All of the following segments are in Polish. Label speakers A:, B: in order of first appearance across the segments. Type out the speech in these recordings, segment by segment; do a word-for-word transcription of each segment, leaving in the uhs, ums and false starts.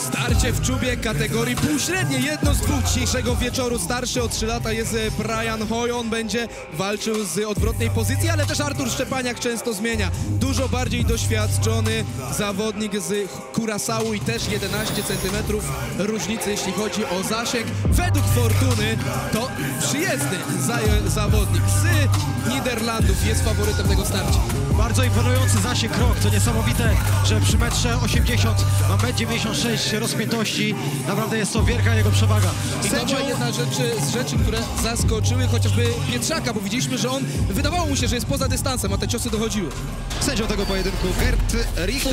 A: Starcie w czubie kategorii półśredniej, jedno z dwóch dzisiejszego wieczoru. Starszy o trzy lata jest Brian Hoy, on będzie walczył z odwrotnej pozycji, ale też Artur Szczepaniak często zmienia. Dużo bardziej doświadczony zawodnik z Curaçao i też jedenaście centymetrów różnicy, jeśli chodzi o zasięg. Według Fortuny to przyjezdny za zawodnik z Niderlandów jest faworytem tego starcia.
B: Bardzo imponujący zasięg rok, to niesamowite, że przy metrze osiemdziesiąt ma metr dziewięćdziesiąt sześć rozpiętości. Naprawdę jest to wielka jego przewaga.
A: I to była jedna rzeczy, z rzeczy, które zaskoczyły chociażby Pietrzaka, bo widzieliśmy, że on wydawało mu się, że jest poza dystansem, a te ciosy dochodziły.
C: Sędzią tego pojedynku Gerd Richter.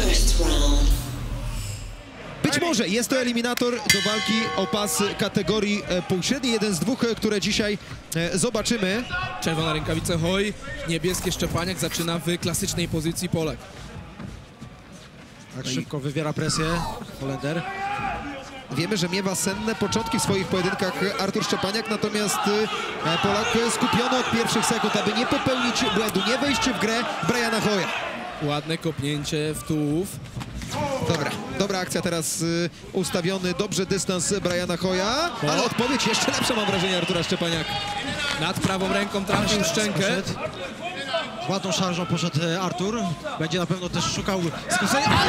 C: Być może jest to eliminator do walki o pas kategorii półśredniej. Jeden z dwóch, które dzisiaj zobaczymy.
A: Czerwona rękawica Hoy, niebieskie Szczepaniak zaczyna w klasycznej pozycji Polak.
B: Tak szybko wywiera presję Holender.
C: Wiemy, że miewa senne początki w swoich pojedynkach Artur Szczepaniak, natomiast Polak skupiony od pierwszych sekund, aby nie popełnić błędu, nie wejść w grę Briana Hoya.
A: Ładne kopnięcie w tułów.
C: Dobra, dobra akcja teraz y, ustawiony, dobrze dystans Briana Hoya, ale odpowiedź jeszcze lepsza, mam wrażenie, Artura Szczepaniak.
A: Nad prawą ręką trafił szczękę.
B: Ładną szarżą poszedł Artur. Będzie na pewno też szukał skrócenia, ale...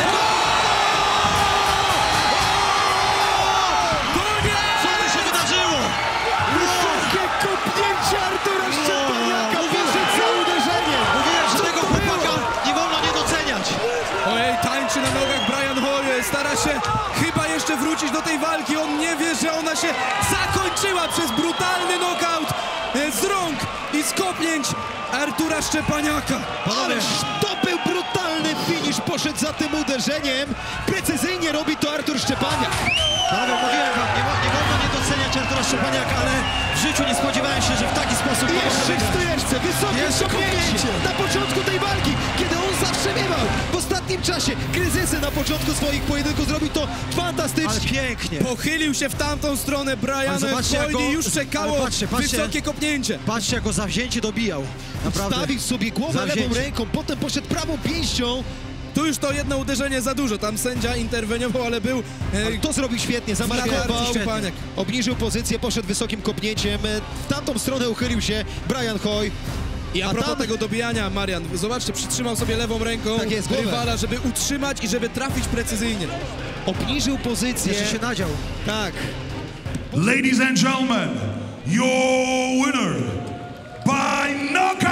B: Co tu się wydarzyło?
C: Wysokie kopnięcie Artura Szczepaniaka, wyższe uderzenie.
B: Mówiłem, że tego chłopaka nie wolno nie doceniać.
A: Ojej, tańczy na nogach Brian Hoy, stara się chyba jeszcze wrócić do tej walki. On nie wie, że ona się zakończyła przez brutalny knockout z rąk i z kopnięć Artura Szczepaniaka.
C: Ależ to był brutalny finish, poszedł za tym uderzeniem. Precyzyjnie robi to Artur Szczepaniak.
B: Panowie, mówiłem wam, nie, nie wolno nie doceniać Artura Szczepaniaka, ale w życiu nie spodziewałem się, że w taki sposób...
C: Jeszcze w stojeczce, wysokie kopnięcie na początku tej walki, kiedy on zawsze miewał w ostatnim czasie kryzysy na początku swoich pojedynków, zrobił to fantastycznie.
B: Ale pięknie.
A: Pochylił się w tamtą stronę Brian Hoy i już czekało
B: patrzcie, patrzcie,
A: wysokie kopnięcie.
B: Patrzcie, jak go zawzięcie dobijał. Naprawdę.
C: Stawił sobie głowę
B: Zawzięcie.
C: lewą ręką, potem poszedł prawą pięścią.
A: Tu już to jedno uderzenie za dużo, tam sędzia interweniował, ale był...
C: Ale to zrobił świetnie, zamarkował,
A: Szczepaniak.
C: obniżył pozycję, poszedł wysokim kopnięciem. W tamtą stronę uchylił się Brian Hoy.
A: I a,
C: A
A: propos
C: tam-
A: tego dobijania, Marian, zobaczcie, przytrzymał sobie lewą ręką
C: Tak jest, głowę.
A: rywala, żeby utrzymać i żeby trafić precyzyjnie.
C: Obniżył pozycję.
B: Jeszcze się nadział.
C: Tak.
D: Ladies and gentlemen, your winner by knockout.